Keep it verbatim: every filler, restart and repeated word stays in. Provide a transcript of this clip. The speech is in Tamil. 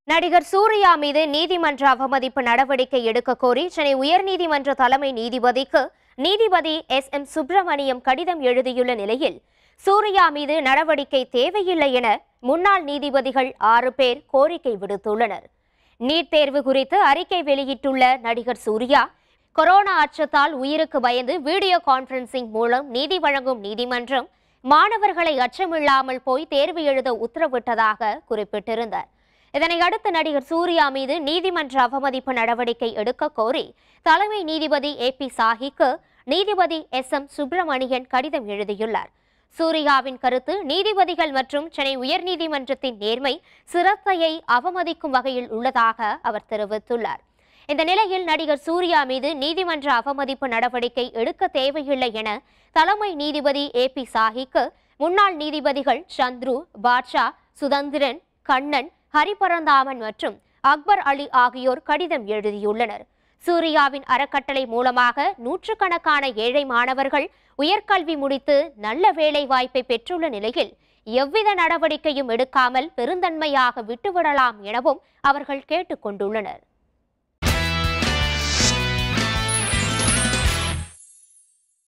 நடிகர் சூர்யா மீது நீதிமன்ற அவமதிப்பு நடவடிக்கை எடுக்க கோரி சென்னை உயர்நீதிமன்ற தலைமை நீதிபதிக்கு நீதிபதி எஸ் எம் சுப்பிரமணியம் கடிதம் எழுதியுள்ள நிலையில் சூர்யா மீது நடவடிக்கை தேவையில்லை என முன்னாள் நீதிபதிகள் ஆறு பேர் கோரிக்கை விடுத்துள்ளனர். நீட் தேர்வு குறித்து அறிக்கை வெளியிட்டுள்ள நடிகர் சூர்யா, கொரோனா அச்சத்தால் உயிருக்கு பயந்து வீடியோ கான்பரன்சிங் மூலம் நீதி வழங்கும் நீதிமன்றம் மாணவர்களை அச்சமில்லாமல் போய் தேர்வு எழுத உத்தரவிட்டதாக குறிப்பிட்டிருந்தார். இதனை அடுத்து நடிகர் சூர்யா மீது நீதிமன்ற அவமதிப்பு நடவடிக்கை எடுக்க கோரி தலைமை நீதிபதி ஏ பி சாஹிக்கு நீதிபதி எஸ் எம் சுப்பிரமணியன் கடிதம் எழுதியுள்ளார். சூர்யாவின் கருத்து நீதிபதிகள் மற்றும் சென்னை உயர்நீதிமன்றத்தின் நேர்மை சிரத்தையை அவமதிக்கும் வகையில் உள்ளதாக அவர் தெரிவித்துள்ளார். இந்த நிலையில் நடிகர் சூர்யா மீது நீதிமன்ற அவமதிப்பு நடவடிக்கை எடுக்க தேவையில்லை என தலைமை நீதிபதி ஏ பி சாஹிக்கு முன்னாள் நீதிபதிகள் சந்துரு, பாட்ஷா, சுதந்திரன், கண்ணன், ஹரிபரந்தாமன் மற்றும் அக்பர் அலி ஆகியோர் கடிதம் எழுதியுள்ளனர். சூர்யாவின் அறக்கட்டளை மூலமாக நூற்றுக்கணக்கான ஏழை மாணவர்கள் உயர்கல்வி முடித்து நல்ல வேலை வாய்ப்பை பெற்றுள்ள நிலையில் எவ்வித நடவடிக்கையும் எடுக்காமல் பெருந்தன்மையாக விட்டுவிடலாம் எனவும் அவர்கள் கேட்டுக் கொண்டுள்ளனர்.